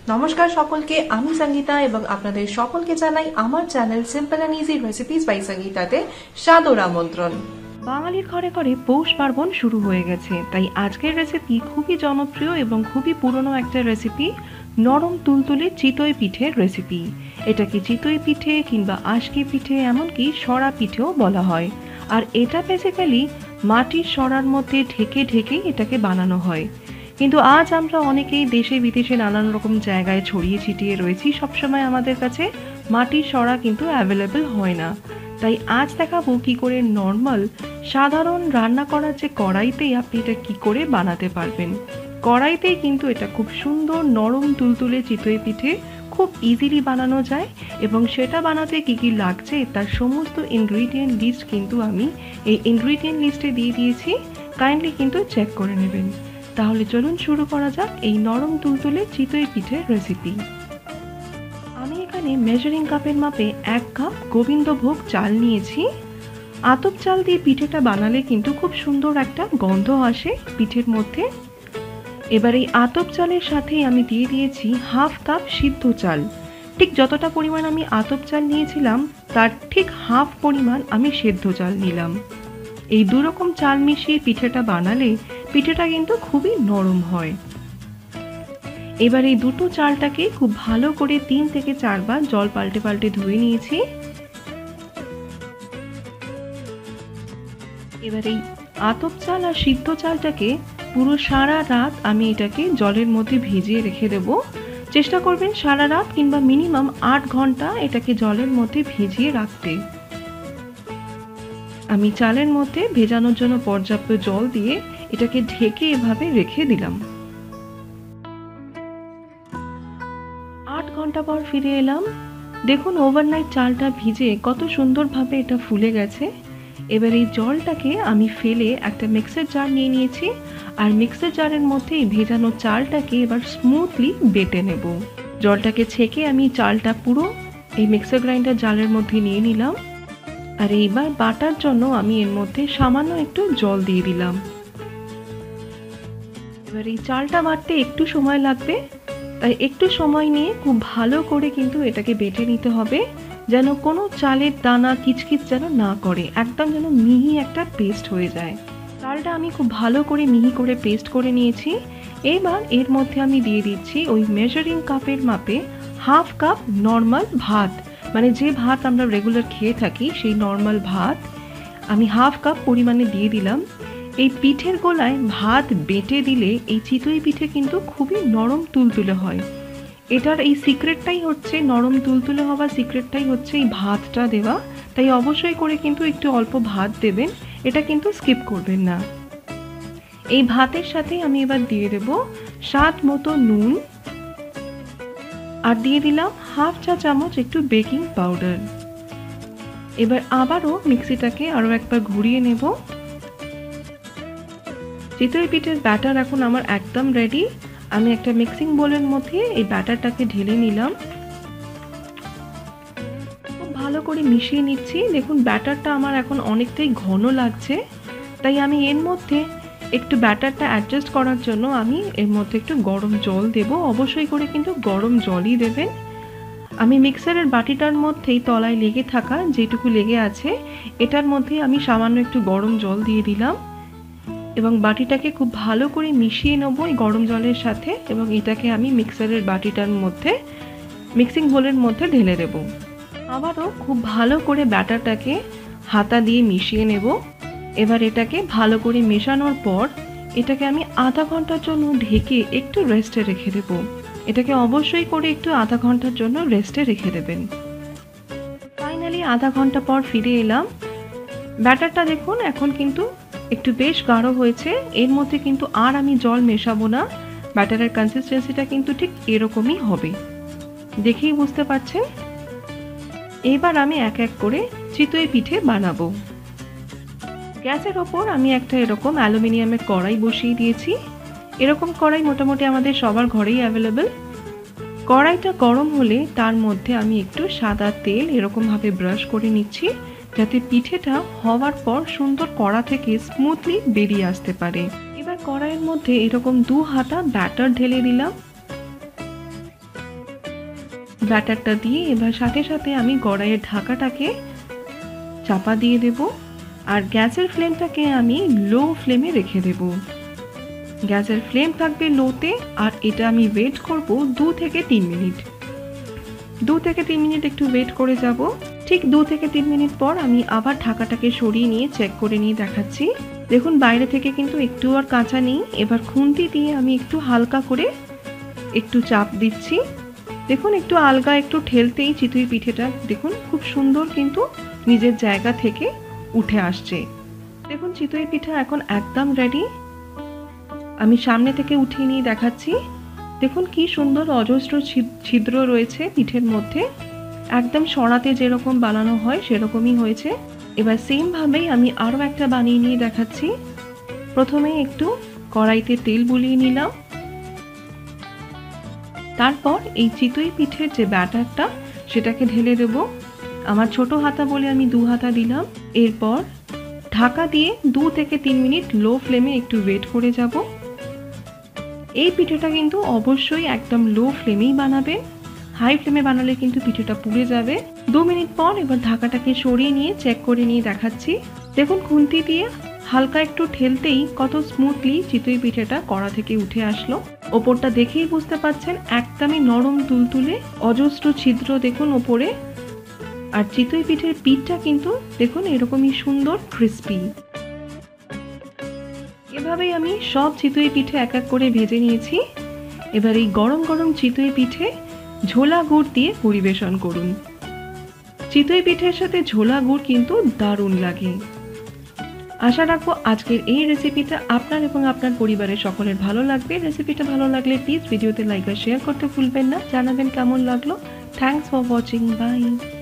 নমস্কার সকলকে, আমি সঙ্গীতা এবং আপনাদের সকলকে জানাই আমার channel simple and easy recipes by সঙ্গীতাতে সাদর আমন্ত্রণ। বাঙালির ঘরে ঘরে পৌষ পার্বণ শুরু হয়ে গেছে, তাই আজকের রেসিপি খুবই জনপ্রিয় এবং খুবই পুরনো একটা রেসিপি, নরম তুলতুলে চিতই পিঠের রেসিপি। এটাকে চিতই পিঠে কিংবা আশকি পিঠে, এমনকি সরা পিঠেও বলা হয়। আর এটা বেসিক্যালি মাটির সরার মধ্যে ঢেকে ঢেকে এটাকে বানানো হয়। কিন্তু আজ আমরা অনেকেই দেশে বিদেশে নানান রকম জায়গায় ছড়িয়ে ছিটিয়ে রয়েছি, সবসময় আমাদের কাছে মাটির সরা কিন্তু অ্যাভেলেবেল হয় না। তাই আজ দেখাবো কি করে নর্মাল সাধারণ রান্না করার যে কড়াইতেই আপনি এটা কি করে বানাতে পারবেন। কড়াইতেই কিন্তু এটা খুব সুন্দর নরম তুলতুলে চিতই পিঠে খুব ইজিলি বানানো যায়, এবং সেটা বানাতে কি কি লাগছে তার সমস্ত ইনগ্রিডিয়েন্ট লিস্ট কিন্তু আমি এই ইনগ্রিডিয়েন্ট লিস্টে দিয়ে দিয়েছি, কাইন্ডলি কিন্তু চেক করে নেবেন। তাহলে চলুন শুরু করা যাক এই নরম তুলতুলে চিতই পিঠের রেসিপি। আমি এখানে মেজারিং কাপের মাপে 1 কাপ গোবিন্দভোগ চাল নিয়েছি। আতপ চাল দিয়ে পিঠেটা বানালে কিন্তু খুব সুন্দর একটা গন্ধ আসে পিঠের মধ্যে। এবার এই আতপ চালের সাথে আমি দিয়ে দিয়েছি 1/2 কাপ সিদ্ধ চাল। ঠিক যতটা পরিমাণ আমি আতপ চাল নিয়েছিলাম তার ঠিক 1/2 পরিমাণ আমি সেদ্ধ চাল নিলাম। এই দুরকম চাল মিশিয়ে পিঠেটা বানালে পিঠেটা কিন্তু খুবই নরম হয়। এবার এই দুটো চালটাকে খুব ভালো করে 3 থেকে 4 বার জল পাল্টে পাল্টে ধুয়ে নিয়েছি। এবার এই আতপ চাল আর সিদ্ধ চালটাকে পুরো সারা রাত আমি এটাকে জলের মধ্যে ভিজিয়ে রেখে দেব। চেষ্টা করবেন সারা রাত কিংবা মিনিমাম 8 ঘন্টা এটাকে জলের মধ্যে ভিজিয়ে রাখতে। আমি চালের মধ্যে ভেজানোর জন্য পর্যাপ্ত জল দিয়ে এটাকে ঢেকে এভাবে রেখে দিলাম। 8 ঘন্টা পর ফিরে এলাম। দেখুন ওভারনাইট চালটা ভিজে কত সুন্দরভাবে এটা ফুলে গেছে। এবার এই জলটাকে আমি ফেলে একটা মিক্সার জার নিয়ে নিয়েছি, আর মিক্সার জারের মধ্যে এই ভেজানো চালটাকে এবার স্মুথলি বেটে নেব। জলটাকে ছেঁকে আমি চালটা পুরো এই মিক্সার গ্রাইন্ডার জারের মধ্যে নিয়ে নিলাম, আর এইবার বাটার জন্য আমি এর মধ্যে সামান্য একটু জল দিয়ে দিলাম। এবার এই চালটা বাটতে একটু সময় লাগবে, তাই একটু সময় নিয়ে খুব ভালো করে কিন্তু এটাকে বেটে নিতে হবে, যেন কোনো চালের দানা কিচকিচ যেন না করে, একদম যেন মিহি একটা পেস্ট হয়ে যায়। চালটা আমি খুব ভালো করে মিহি করে পেস্ট করে নিয়েছি। এবার এর মধ্যে আমি দিয়ে দিচ্ছি ওই মেজারিং কাপের মাপে 1/2 কাপ নর্মাল ভাত, মানে যে ভাত আমরা রেগুলার খেয়ে থাকি সেই নর্মাল ভাত আমি 1/2 কাপ পরিমাণে দিয়ে দিলাম। এই পিঠের গোলায় ভাত বেটে দিলে এই চিতই পিঠে কিন্তু খুবই নরম তুলতুলে হয়। এটার এই সিক্রেটটাই হচ্ছে, নরম তুলতুলে হওয়ার সিক্রেটটাই হচ্ছে এই ভাতটা দেওয়া। তাই অবশ্যই করে কিন্তু একটু অল্প ভাত দেবেন, এটা কিন্তু স্কিপ করবেন না। এই ভাতের সাথে আমি এবার দিয়ে দেব স্বাদ মতো নুন, আর দিয়ে দিলাম 1/2 চা চামচ একটু বেকিং পাউডার। এবার আবারও মিক্সিটাকে আরও একবার ঘুরিয়ে নেব। চিতই পিঠের ব্যাটার এখন আমার একদম রেডি। আমি একটা মিক্সিং বোলের মধ্যে এই ব্যাটারটাকে ঢেলে নিলাম, খুব ভালো করে মিশিয়ে নিচ্ছি। দেখুন ব্যাটারটা আমার এখন অনেকটাই ঘন লাগছে, তাই আমি এর মধ্যে একটু ব্যাটারটা অ্যাডজাস্ট করার জন্য আমি এর মধ্যে একটু গরম জল দেব। অবশ্যই করে কিন্তু গরম জলই দেবেন। আমি মিক্সারের বাটিটার মধ্যেই তলায় লেগে থাকা যেটুকু লেগে আছে এটার মধ্যে আমি সামান্য একটু গরম জল দিয়ে দিলাম, এবং বাটিটাকে খুব ভালো করে মিশিয়ে নেব এই গরম জলের সাথে, এবং এটাকে আমি মিক্সারের বাটিটার মধ্যে মিক্সিং বোলের মধ্যে ঢেলে দেব। আবারও খুব ভালো করে ব্যাটারটাকে হাতা দিয়ে মিশিয়ে নেব। এবার এটাকে ভালো করে মেশানোর পর এটাকে আমি আধা ঘন্টার জন্য ঢেকে একটু রেস্টে রেখে দেব। এটাকে অবশ্যই করে একটু আধা ঘন্টার জন্য রেস্টে রেখে দেবেন। ফাইনালি আধা ঘন্টা পর ফিরে এলাম। ব্যাটারটা দেখুন এখন কিন্তু একটু বেশ গাঢ় হয়েছে। এর মধ্যে কিন্তু আর আমি জল মেশাবো না। ব্যাটারের কনসিস্টেন্সিটা কিন্তু ঠিক এরকমই হবে, দেখেই বুঝতে পারছেন। এবার আমি এক এক করে চিতই পিঠে বানাবো। গ্যাসের ওপর আমি একটা এরকম অ্যালুমিনিয়ামের কড়াই বসিয়ে দিয়েছি। এরকম কড়াই মোটামুটি আমাদের সবার ঘরেই অ্যাভেলেবেল। কড়াইটা গরম হলে তার মধ্যে আমি একটু সাদা তেল এরকমভাবে ব্রাশ করে নিচ্ছি, যাতে পিঠেটা হওয়ার পর সুন্দর কড়া থেকে স্মুথলি বেরিয়ে আসতে পারে। এবার কড়াইয়ের মধ্যে এরকম 2 হাতা ব্যাটার ঢেলে দিলাম। ব্যাটারটা দিয়ে এবার সাথে সাথে আমি কড়াইয়ের ঢাকাটাকে চাপা দিয়ে দেব আর গ্যাসের ফ্লেমটাকে আমি লো ফ্লেমে রেখে দেব। গ্যাসের ফ্লেম থাকবে লোতে আর এটা আমি ওয়েট করব 2 থেকে 3 মিনিট। 2 থেকে 3 মিনিট একটু ওয়েট করে যাব। ঠিক 2 থেকে 3 মিনিট পর আমি আবার ঢাকাটাকে সরিয়ে নিয়ে চেক করে নিয়ে দেখাচ্ছি। দেখুন বাইরে থেকে কিন্তু একটু আর কাঁচা নেই। এবার খুন্তি দিয়ে আমি একটু হালকা করে একটু চাপ দিচ্ছি। দেখুন একটু আলগা একটু ঠেলতেই চিতই পিঠেটা দেখুন খুব সুন্দর কিন্তু নিজের জায়গা থেকে উঠে আসছে। দেখুন চিতই পিঠা এখন একদম রেডি। আমি সামনে থেকে উঠিয়ে নিয়ে দেখাচ্ছি। দেখুন কি সুন্দর অজস্র ছিদ্র রয়েছে পিঠের মধ্যে, একদম সরাতে যেরকম বানানো হয় সেরকমই হয়েছে। এবার সেম ভাবেই আমি আরও একটা বানিয়ে নিয়ে দেখাচ্ছি। প্রথমে একটু কড়াইতে তেল বুলিয়ে নিলাম, তারপর এই চিতই পিঠের যে ব্যাটারটা সেটাকে ঢেলে দেব। আমার ছোট হাতা বলে আমি 2 হাতা দিলাম। এরপর ঢাকা দিয়ে 2 থেকে 3 মিনিট লো ফ্লেমে একটু ওয়েট করে যাব। এই পিঠেটা কিন্তু অবশ্যই একদম লো ফ্লেমেই বানাবেন, হাই ফ্লেমে বানালে কিন্তু পিঠেটা পুড়ে যাবে। 2 মিনিট পর এবার ঢাকাটাকে সরিয়ে নিয়ে চেক করে নিয়ে দেখাচ্ছি। দেখুন খুন্তি দিয়ে হালকা একটু ঠেলতেই কত স্মুথলি চিতই পিঠেটা কড়া থেকে উঠে আসলো। ওপরটা দেখেই বুঝতে পাচ্ছেন একদমই নরম তুলতুলে, অজস্র ছিদ্র দেখুন ওপরে। আর চিতই পিঠের পিঠটা কিন্তু দেখুন এরকমই সুন্দর ক্রিস্পি। এভাবেই আমি সব চিতই পিঠে এক এক করে ভেজে নিয়েছি। এবার এই গরম গরম চিতই পিঠে ঝোলা গুড় দিয়ে পরিবেশন করুন। চিতই পিঠের সাথে ঝোলা গুড় কিন্তু দারুণ লাগে। আশা রাখবো আজকের এই রেসিপিটা আপনার এবং আপনার পরিবারের সকলের ভালো লাগবে। রেসিপিটা ভালো লাগলে প্লিজ ভিডিওতে লাইক আর শেয়ার করতে ভুলবেন না। জানাবেন কেমন লাগলো। Thanks for watching. বাই।